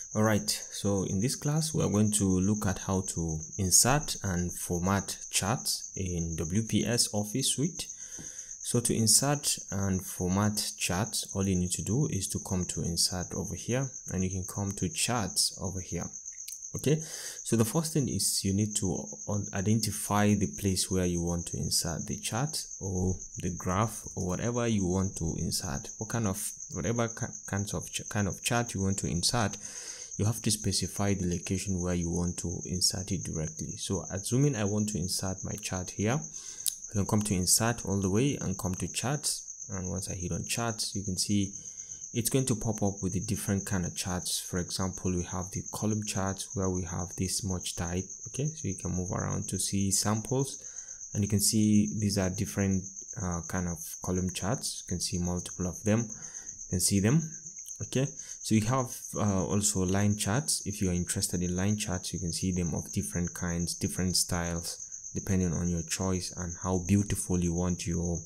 Alright, so in this class we are going to look at how to insert and format charts in WPS Office Suite. So to insert and format charts, all you need to do is to come to insert over here, and you can come to charts over here. Okay, so the first thing is you need to identify the place where you want to insert the chart or the graph or whatever you want to insert. Kind of chart you want to insert, you have to specify the location where you want to insert it directly. So assuming I want to insert my chart here, I can come to insert all the way and come to charts, and once I hit on charts, you can see it's going to pop up with the different kind of charts. For example, we have the column charts where we have this much type. Okay, so you can move around to see samples, and you can see these are different kind of column charts. You can see multiple of them, you can see them. Okay, so you have also line charts. If you are interested in line charts, you can see them of different kinds, different styles, depending on your choice and how beautiful you want your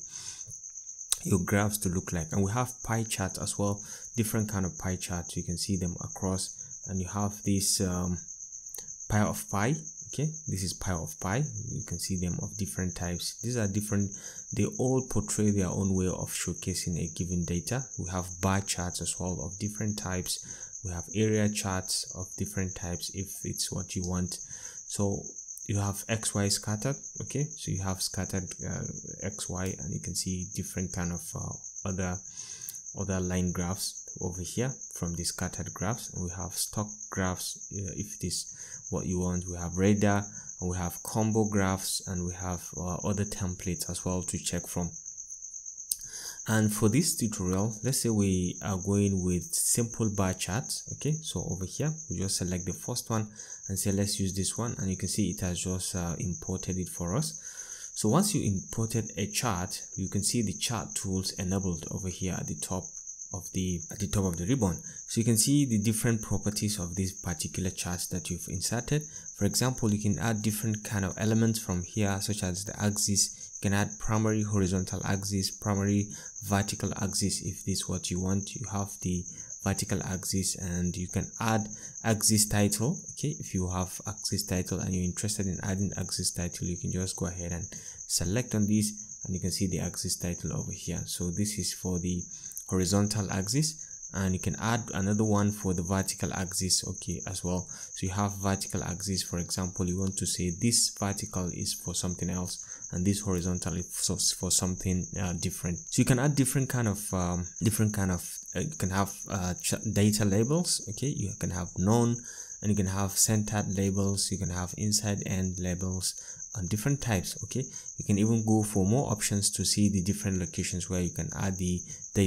graphs to look like. And we have pie charts as well, different kind of pie charts. You can see them across, and you have this pie of pie. Okay, this is pie of pie. You can see them of different types. These are different, they all portray their own way of showcasing a given data. We have bar charts as well of different types. We have area charts of different types if it's what you want. So you have XY scattered. Okay, so you have scattered XY, and you can see different kind of other line graphs over here from the scattered graphs. And we have stock graphs if it is what you want. We have radar, and we have combo graphs, and we have other templates as well to check from. And for this tutorial, let's say we are going with simple bar charts. Okay, so over here we just select the first one and say let's use this one, and you can see it has just imported it for us. So once you imported a chart, you can see the chart tools enabled over here at the top of the ribbon. So you can see the different properties of these particular charts that you've inserted. For example, you can add different kind of elements from here, such as the axis. You can add primary horizontal axis, primary vertical axis if this is what you want. You have the vertical axis, and you can add axis title. Okay, if you have axis title and you're interested in adding axis title, you can just go ahead and select on this, and you can see the axis title over here. So this is for the horizontal axis, and you can add another one for the vertical axis, okay, as well. So you have vertical axis. For example, you want to say this vertical is for something else, and this horizontal is for something different. So you can add different kind of you can have data labels. Okay, you can have none, and you can have centered labels, you can have inside end labels, and different types. Okay, you can even go for more options to see the different locations where you can add the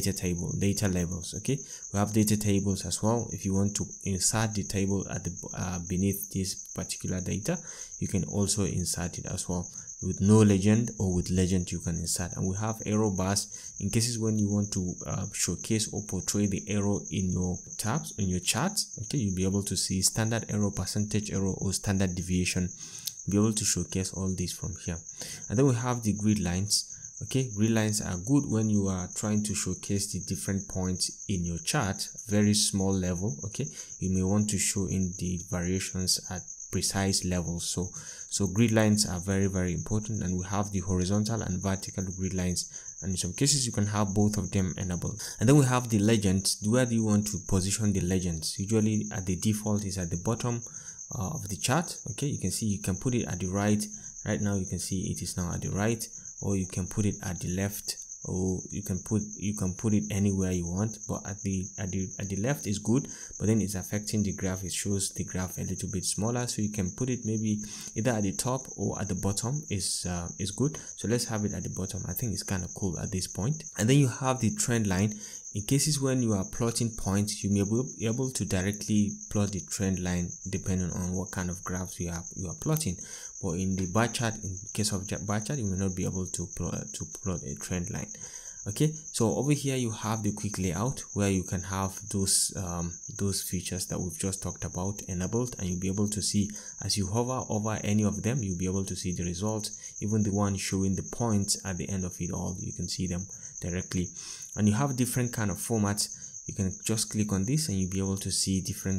data labels. Okay, we have data tables as well. If you want to insert the table at the beneath this particular data, you can also insert it as well. With no legend or with legend, you can insert. And we have arrow bars in cases when you want to showcase or portray the arrow in your tabs, in your charts. Okay, you'll be able to see standard error, percentage error, or standard deviation. Be able to showcase all these from here. And then we have the grid lines. Okay, grid lines are good when you are trying to showcase the different points in your chart, very small level. Okay, you may want to show in the variations at precise levels. So grid lines are very, very important. And we have the horizontal and vertical grid lines, and in some cases you can have both of them enabled. And then we have the legends. Where do you want to position the legends? Usually at the default is at the bottom of the chart. Okay, you can see you can put it at the right. Right now you can see it is now at the right, or you can put it at the left, or you can put it anywhere you want, but at the left is good, but then it's affecting the graph. It shows the graph a little bit smaller, so you can put it maybe either at the top or at the bottom is good. So let's have it at the bottom. I think it's kind of cool at this point. And then you have the trend line. In cases when you are plotting points, you may be able to directly plot the trend line depending on what kind of graphs you are plotting. But in the bar chart, in case of bar chart, you may not be able to plot a trend line. Okay, so over here you have the quick layout where you can have those features that we've just talked about enabled, and you'll be able to see as you hover over any of them, you'll be able to see the results. Even the one showing the points at the end of it all, you can see them directly. And you have different kind of formats. You can just click on this and you'll be able to see different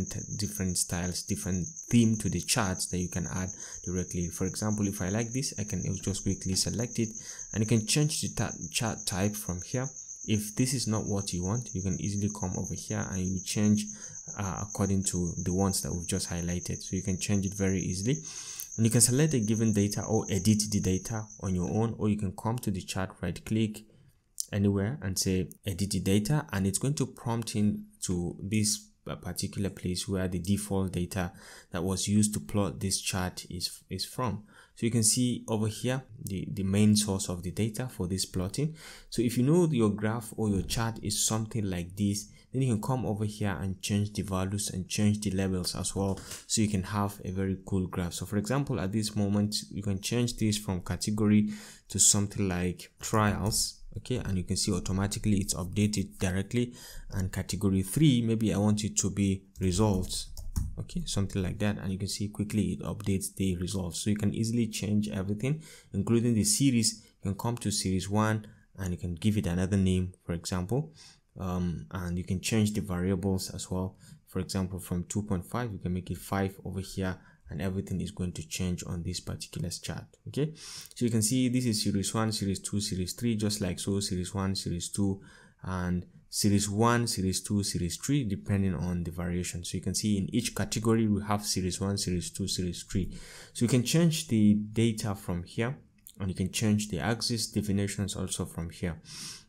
styles, different theme to the charts that you can add directly. For example, if I like this, I can just quickly select it, and you can change the chart type from here. If this is not what you want, you can easily come over here and you change according to the ones that we've just highlighted. So you can change it very easily, and you can select a given data or edit the data on your own, or you can come to the chart, right click anywhere and say edit the data, and it's going to prompt in to this particular place where the default data that was used to plot this chart is from. So you can see over here the main source of the data for this plotting. So if you know your graph or your chart is something like this, then you can come over here and change the values and change the labels as well, so you can have a very cool graph. So for example, at this moment you can change this from category to something like trials. Okay, and you can see automatically it's updated directly. And category 3, maybe I want it to be results, okay, something like that, and you can see quickly it updates the results. So you can easily change everything, including the series. You can come to series 1 and you can give it another name, for example, and you can change the variables as well. For example, from 2.5 you can make it 5 over here, and everything is going to change on this particular chart. Okay, so you can see this is series 1, series 2, series 3, just like so. Series 1, series 2, and series 1, series 2, series 3, depending on the variation. So you can see in each category we have series 1, series 2, series 3. So you can change the data from here, and you can change the axis definitions also from here.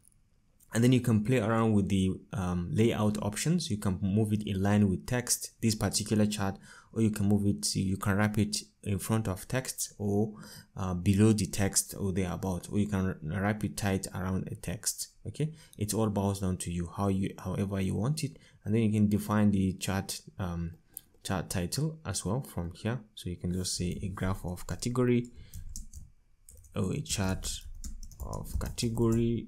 And then you can play around with the layout options. You can move it in line with text, this particular chart, or you can move it, you can wrap it in front of text, or below the text, or thereabout, or you can wrap it tight around a text. Okay, it all boils down to you, however you want it. And then you can define the chart title as well from here. So you can just say a graph of category, or a chart of category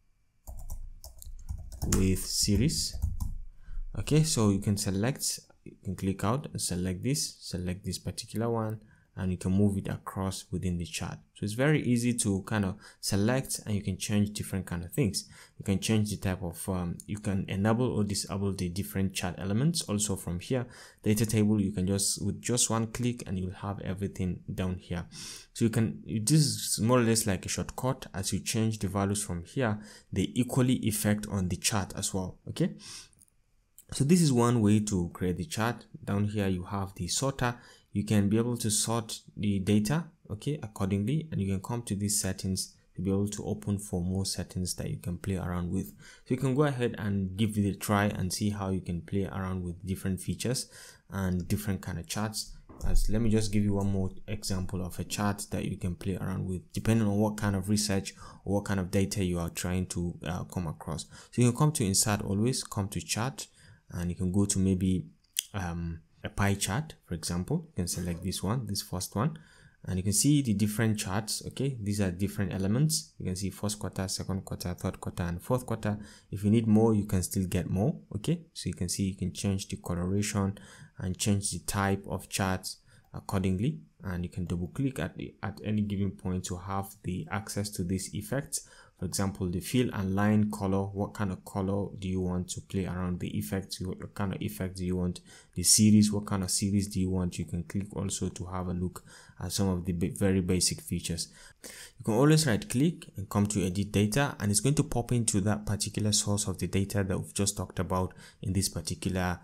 with series. Okay, so you can select, you can click out and select this particular one, and you can move it across within the chart. So it's very easy to kind of select, and you can change different kind of things. You can change the type of you can enable or disable the different chart elements also from here. Data table, you can just with just one click and you'll have everything down here. So you can, this is more or less like a shortcut. As you change the values from here, they equally affect on the chart as well. Okay, so this is one way to create the chart. Down here you have the sorter. You can be able to sort the data, okay, accordingly, and you can come to these settings to be able to open for more settings that you can play around with. So you can go ahead and give it a try and see how you can play around with different features and different kind of charts. Let me just give you one more example of a chart that you can play around with, depending on what kind of research or what kind of data you are trying to come across. So you can come to insert, always come to chart, and you can go to maybe a pie chart, for example. You can select this one, this first one, and you can see the different charts. Okay, these are different elements. You can see first quarter, second quarter, third quarter, and fourth quarter. If you need more, you can still get more. Okay, so you can see you can change the coloration and change the type of charts accordingly, and you can double click at any given point to have the access to these effects. For example, the fill and line color, what kind of color do you want to play around the effects? What kind of effects do you want? The series, what kind of series do you want? You can click also to have a look at some of the very basic features. You can always right click and come to edit data, and it's going to pop into that particular source of the data that we've just talked about in this particular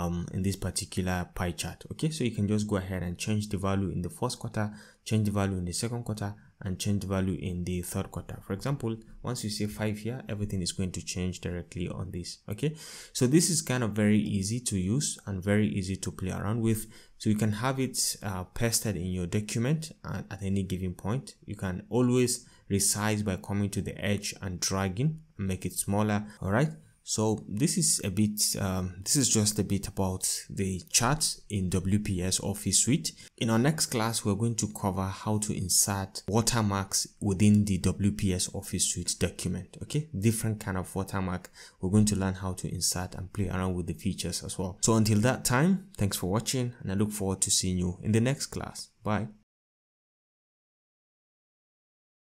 pie chart. Okay, so you can just go ahead and change the value in the first quarter, change the value in the second quarter, and change the value in the third quarter. For example, once you say 5 here, everything is going to change directly on this. Okay, so this is kind of very easy to use and very easy to play around with. So you can have it pasted in your document at any given point. You can always resize by coming to the edge and dragging and make it smaller. All right, so this is a bit this is just a bit about the charts in WPS Office Suite. In our next class, we're going to cover how to insert watermarks within the WPS Office Suite document. Okay, different kind of watermark. We're going to learn how to insert and play around with the features as well. So until that time, thanks for watching, and I look forward to seeing you in the next class. Bye.